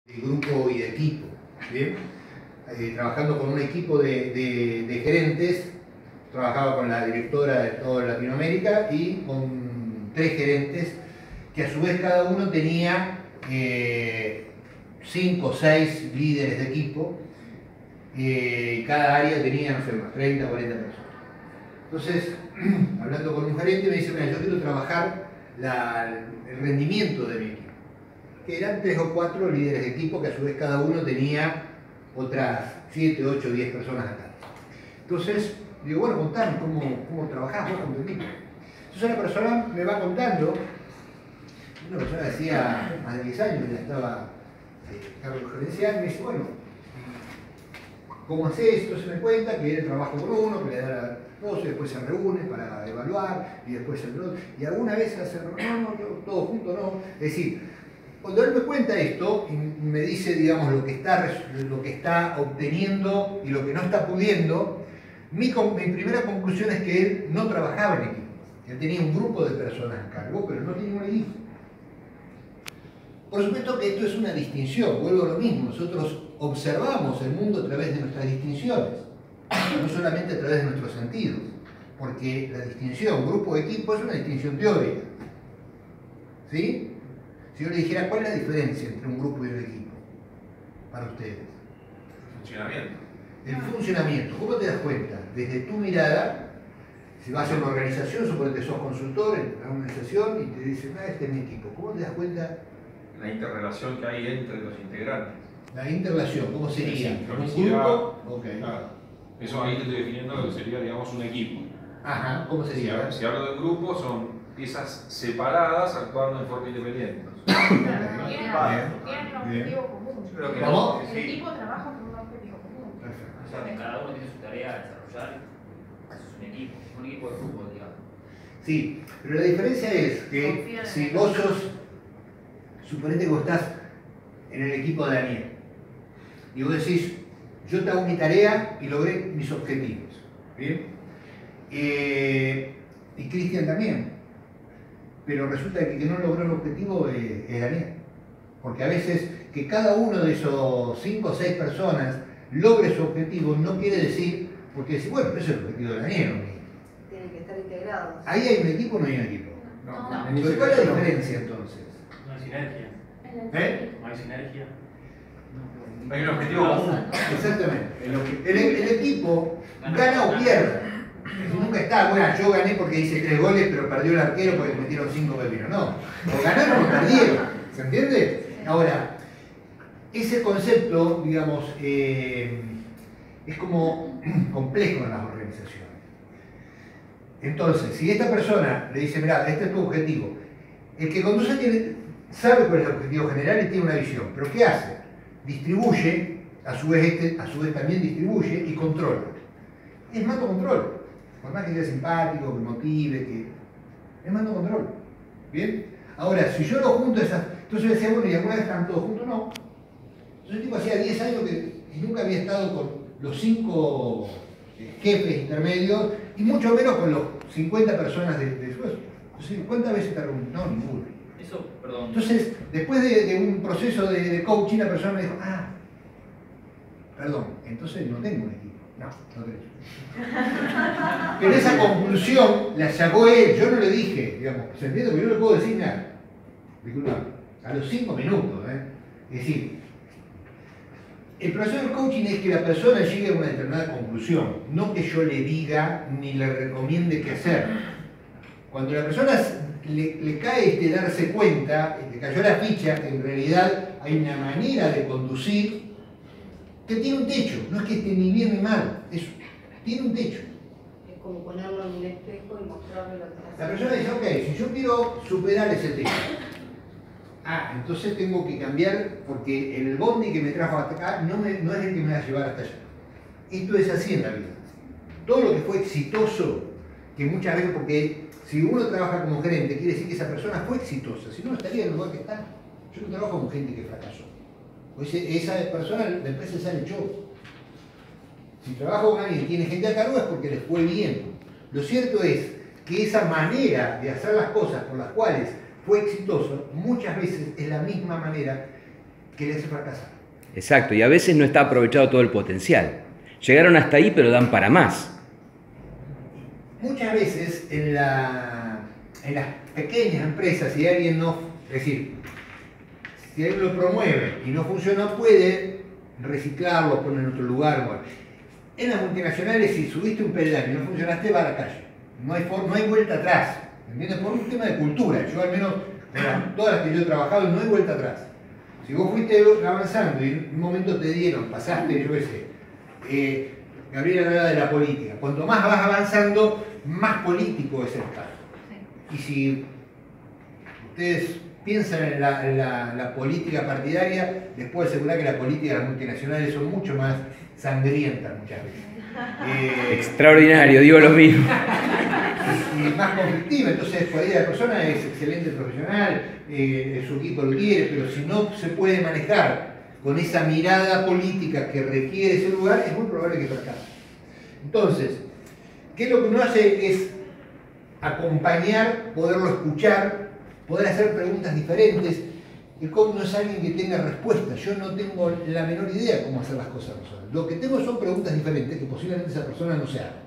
de grupo y de equipo, ¿bien? Trabajando con un equipo de gerentes, trabajaba con la directora de toda Latinoamérica y con 3 gerentes que a su vez cada uno tenía 5 o 6 líderes de equipo y cada área tenía, no sé, unas 30 o 40 personas. Entonces, hablando con un gerente me dice, mira, yo quiero trabajar el rendimiento de mi equipo, que eran 3 o 4 líderes de equipo que a su vez cada uno tenía otras 7, 8, 10 personas acá. Entonces, digo, bueno, contame cómo trabajás vos con tu equipo. Entonces la persona me va contando, una persona que hacía más de 10 años ya estaba cargo gerencial, me dice, bueno, ¿cómo haces? Entonces me cuenta que él trabaja con uno, que le da la cosa, y después se reúne para evaluar, y después el otro, y alguna vez hace, no, todo junto no. Es decir, cuando él me cuenta esto y me dice, digamos, lo que está obteniendo y lo que no está pudiendo, mi primera conclusión es que él no trabajaba en equipo. Él tenía un grupo de personas a cargo, pero no tenía un equipo. Por supuesto que esto es una distinción, vuelvo a lo mismo, nosotros observamos el mundo a través de nuestras distinciones, no solamente a través de nuestros sentidos, porque la distinción grupo-equipo es una distinción teórica. ¿Sí? Si yo le dijera, ¿cuál es la diferencia entre un grupo y un equipo para ustedes? Funcionamiento. El funcionamiento, ¿cómo te das cuenta? Desde tu mirada, si vas a una organización, suponete que sos consultor en una organización y te dicen, este es mi equipo, ¿cómo te das cuenta? La interrelación que hay entre los integrantes. La interrelación, ¿cómo sería? Sí, ¿Un grupo? Okay. Claro. Eso ahí te estoy definiendo lo que sería, digamos, un equipo. Ajá, ¿cómo sería? Si hablo de grupo, son piezas separadas actuando en forma independiente. Tienen un objetivo común. ¿Cómo? El equipo trabaja con un objetivo común. Perfecto. O sea, que cada uno tiene su tarea a desarrollar. Eso es un equipo de fútbol, digamos. Sí, pero la diferencia es que si vos sos, suponete que vos estás en el equipo de Daniel, y vos decís, yo te hago mi tarea y logré mis objetivos, ¿bien? Y Cristian también, pero resulta que el que no logró el objetivo es Daniel, porque a veces que cada uno de esos 5 o 6 personas logre su objetivo no quiere decir, porque decir, bueno, pero ese es el objetivo de Daniel, ¿no? Tienen que estar integrados. ¿Ahí hay un equipo o no hay un equipo? No. Entonces, ¿cuál es la diferencia entonces? No hay sinergia. No hay sinergia. Hay un objetivo común. Exactamente. El equipo gana o pierde. Nunca está, bueno, yo gané porque hice 3 goles, pero perdió el arquero porque le metieron 5 pepinos. No, o ganaron o perdieron. ¿Se entiende? Ahora, ese concepto, digamos, es como complejo en las organizaciones. Entonces, si esta persona le dice, mira, este es tu objetivo, el que conduce sabe cuál es el objetivo general y tiene una visión, pero ¿qué hace? Distribuye, a su vez también distribuye y controla. Es mando control. Por más que sea simpático, que motive, que... es mando control. ¿Bien? Ahora, si yo lo junto esas... Entonces yo decía, bueno, ¿y alguna vez están todos juntos? No. Entonces el tipo hacía 10 años que nunca había estado con los 5 jefes intermedios y mucho menos con los 50 personas de su... Entonces, ¿cuántas veces está reunido? No, ninguna. Eso, perdón. Entonces, después de un proceso de coaching, la persona me dijo, perdón, entonces no tengo un equipo. No tengo. Pero esa conclusión la sacó él, yo no le dije, digamos, ¿se entiende? Porque yo no le puedo decir nada. Disculpa, a los 5 minutos, Es decir, el proceso del coaching es que la persona llegue a una determinada conclusión, no que yo le diga ni le recomiende qué hacer. Cuando la persona le cae darse cuenta, le cayó la ficha, que en realidad hay una manera de conducir que tiene un techo, no es que esté ni bien ni mal, tiene un techo. Es como ponerlo en un espejo y mostrarle lo que hace. La persona dice, ok, si yo quiero superar ese techo, entonces tengo que cambiar porque el bondi que me trajo hasta acá no es el que me va a llevar hasta allá. Esto es así en la vida. Todo lo que fue exitoso, que muchas veces, porque si uno trabaja como gerente, quiere decir que esa persona fue exitosa, si no, no estaría en el lugar que está. Yo no trabajo con gente que fracasó. Pues esa persona, la empresa ya le echó. Si trabajo con alguien que tiene gente a cargo es porque les fue bien. Lo cierto es que esa manera de hacer las cosas por las cuales fue exitoso, muchas veces es la misma manera que le hace fracasar. Exacto, y a veces no está aprovechado todo el potencial. Llegaron hasta ahí, pero dan para más. Muchas veces en las pequeñas empresas, si alguien no, es decir, si alguien lo promueve y no funciona, puede reciclarlo, ponerlo en otro lugar. Bueno. En las multinacionales, si subiste un peldaño y no funcionaste, va a la calle. No hay vuelta atrás. ¿Entiendes? Por un tema de cultura. Yo al menos, todas las que yo he trabajado, no hay vuelta atrás. Si vos fuiste avanzando y en un momento te dieron, pasaste, yo qué sé, Gabriela hablaba de la política. Cuanto más vas avanzando, más político es el cargo. Y si ustedes piensan en la política partidaria, les puedo asegurar que la política de las multinacionales son mucho más sangrientas muchas veces. Extraordinario, digo lo mismo. Y más conflictiva, entonces por ahí la persona es excelente profesional, su equipo lo quiere, pero si no se puede manejar con esa mirada política que requiere ese lugar, es muy probable que fracase. Entonces, ¿qué es lo que uno hace? Es acompañar, poderlo escuchar, poder hacer preguntas diferentes. El coach no es alguien que tenga respuestas, yo no tengo la menor idea cómo hacer las cosas. Lo que tengo son preguntas diferentes que posiblemente esa persona no se haga.